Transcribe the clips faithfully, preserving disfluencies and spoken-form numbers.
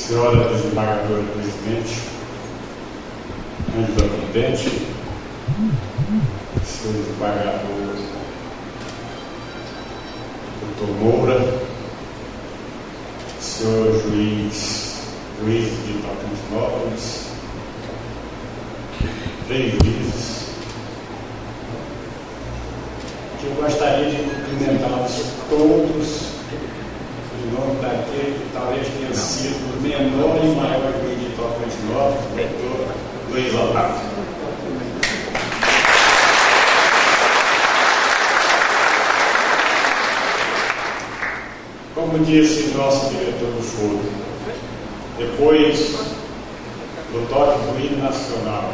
Senhora desembargadora presidente, Ângela Prudente, senhor desembargador doutor Moura, senhor juiz, juiz de Tocantinópolis, três juízes, que eu gostaria de cumprimentá-los todos em nome daquele que talvez tenha sido o menor e maior juiz de Tocantinópolis, o doutor Luiz Otávio. Como disse nosso diretor do foro, depois do toque do hino nacional,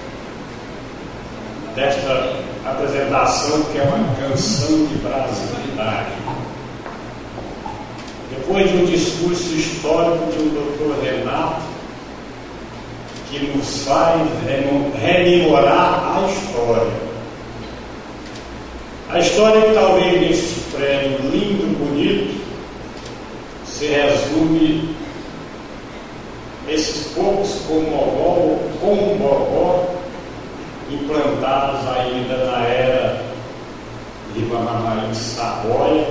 desta apresentação que é uma canção de brasilidade, depois de um discurso histórico de um doutor Renato, que nos faz rememorar a história. A história que talvez nesse prédio lindo, bonito, se resume esses poucos combogó, combogó implantados ainda na era de Ribamamarim Saboia.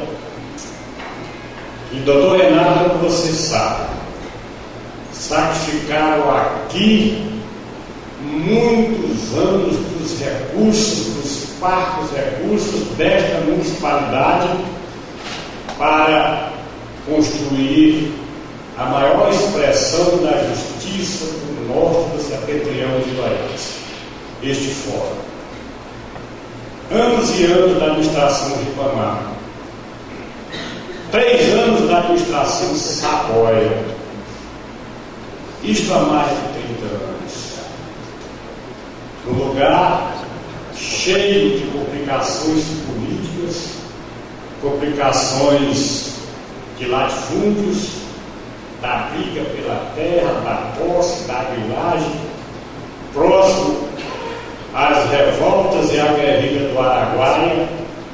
E doutor Renato, como você sabe, sacrificaram aqui muitos anos dos recursos, dos parcos recursos desta municipalidade para construir a maior expressão da justiça do norte do setentrião de Goiás, este fórum. Anos e anos da administração Ribamar, três anos da administração Saboia, isto há mais de trinta anos, num lugar cheio de complicações políticas, complicações de latifúndios, da briga pela terra, da posse, da grilagem, próximo às revoltas e à guerrilha do Araguaia,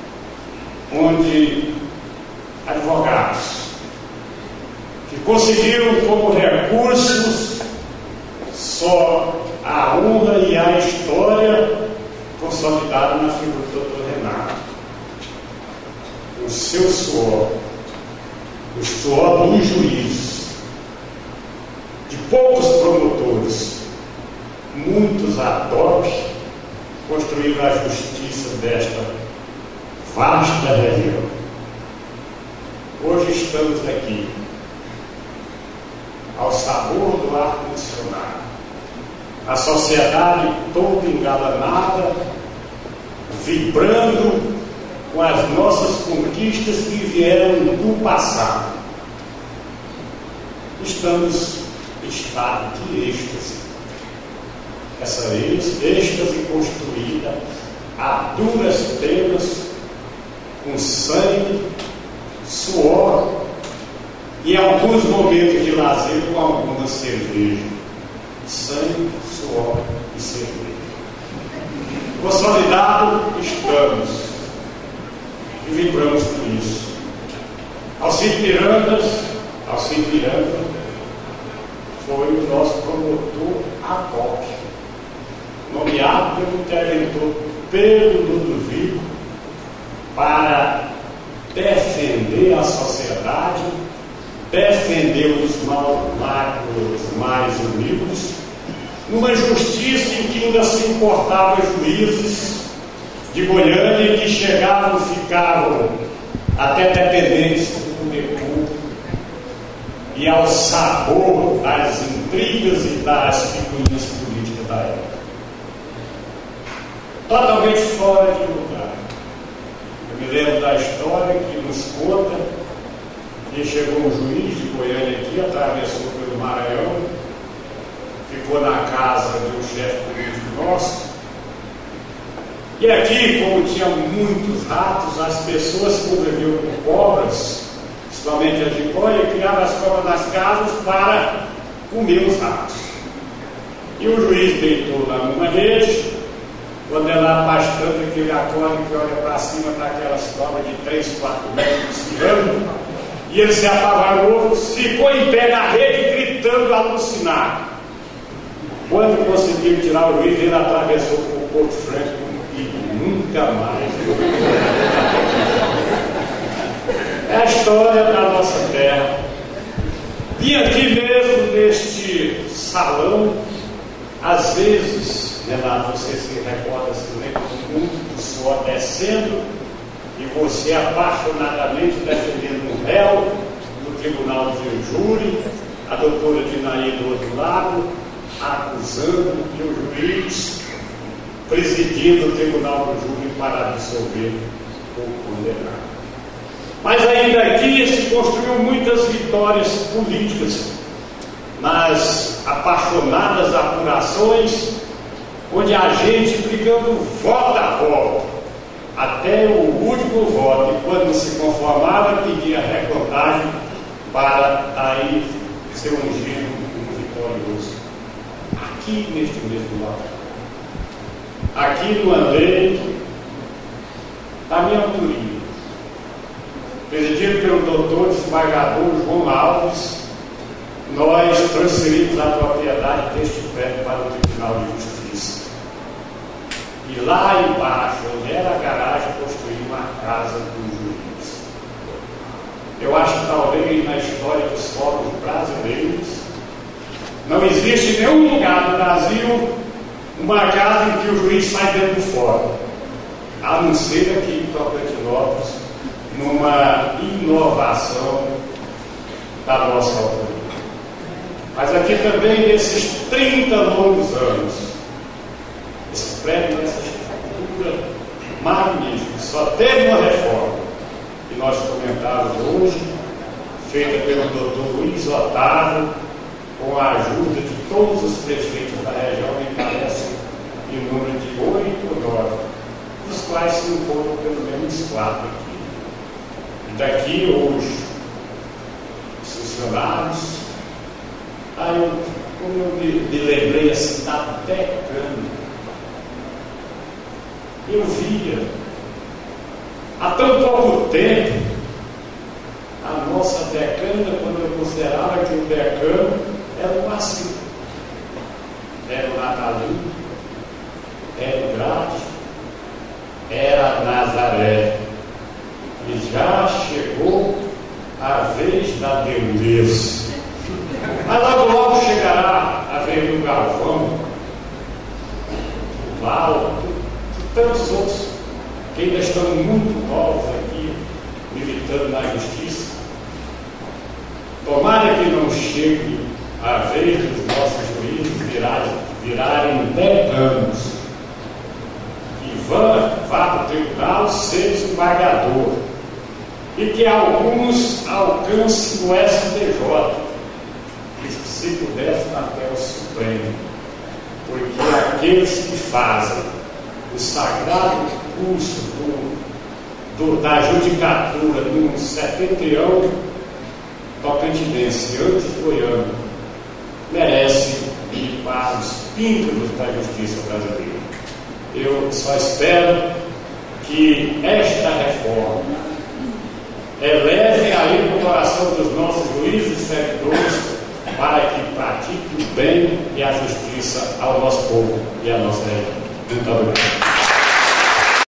onde advogados que conseguiram como recursos só a honra e a história consolidaram na figura do doutor Renato. O seu suor, o suor dos juízes, de poucos promotores, muitos ad hoc, construíram a justiça desta vasta região. Hoje estamos aqui, ao sabor do ar-condicionado, a sociedade toda engalanada, vibrando com as nossas conquistas que vieram do passado. Estamos em estado de êxtase. Essa êxtase construída a duras penas, com sangue, suor e alguns momentos de lazer com alguma cerveja. Sangue, suor e cerveja. Consolidado estamos. E vibramos por isso. Alcir Pirandas, Alcir Miranda, foi o nosso promotor ad hoc, nomeado pelo interventor Pedro Ludovico para defender a sociedade, defender os, mal, os mais humildes, numa justiça em que ainda se importava juízes de Goiânia que chegavam e ficavam até dependentes do poder público e ao sabor das intrigas e das picuinhas políticas da época. Totalmente fora de lugar. Eu me lembro da história que nos conta que chegou um juiz de Goiânia aqui, atravessou pelo Maranhão, ficou na casa de um chefe político nosso. E aqui, como tinha muitos ratos, as pessoas conviviam com cobras, principalmente as de Goiânia, criavam as cobras nas casas para comer os ratos. E o juiz deitou lá numa rede, quando ela pastando aquele acorde que olha para cima para aquelas cobras de três, quatro metros, e ele se apavorou, ficou em pé na rede, gritando. tentando alucinar. Quando conseguiu tirar o juiz, ele atravessou por Porto Franco e nunca mais. É a história da nossa terra. E aqui mesmo, neste salão, às vezes, Renato, você se recorda, se lembra do mundo do suor descendo e você apaixonadamente defendendo um réu no tribunal de júri, a doutora Dinaí do outro lado, acusando que o juiz presidindo o tribunal do júri para absolver ou condenar. Mas ainda aqui se construiu muitas vitórias políticas nas apaixonadas apurações, onde a gente brigando voto a voto, até o último voto, e quando se conformava, pedia recontagem para aí ser ungido um vitorioso. Aqui neste mesmo lado, aqui no Andrei, da minha autoria, presidido pelo doutor desembargador João Alves, nós transferimos a propriedade deste prédio para o Tribunal de Justiça. E lá embaixo, onde era a garagem, construímos a casa do juiz. Eu acho que talvez na história dos fóruns brasileiros não existe em nenhum lugar do Brasil uma casa em que o juiz sai dentro do fórum, a não ser aqui em Tocantinópolis, numa inovação da nossa autoria. Mas aqui também, nesses trinta longos anos, esse prédio, essa estrutura magnífica, só teve uma reforma, que nós comentamos hoje, feita pelo doutor Luiz Otávio, com a ajuda de todos os prefeitos da região, me parece em número de oito ou nove, dos quais se encontram pelo menos quatro aqui. E daqui hoje, os funcionários, aí eu, como eu me, me lembrei assim da decana, eu via há tão pouco tempo a nossa decana, quando eu considerava que o decano era o Macio, era o Natalino, era o Grade, era a Nazaré. E já chegou a vez da Deus. Mas logo logo chegará a vez do Galvão, o Val, e tantos outros que ainda estão muito novos aqui, militando na justiça. Tomara que não chegue a vez dos nossos juízes virarem, virarem decanos e vá, vá para o tribunal ser desembargador, e que alguns alcancem o S T J, e se pudesse até o Supremo, porque aqueles que fazem o sagrado curso do, do, da judicatura no setentrião tocantinense, antes goiano, merecem ir para os píncaros da justiça brasileira. Eu só espero que esta reforma eleve a ir no coração dos nossos juízes e servidores para que pratiquem o bem e a justiça ao nosso povo e à nossa região. Muito obrigado.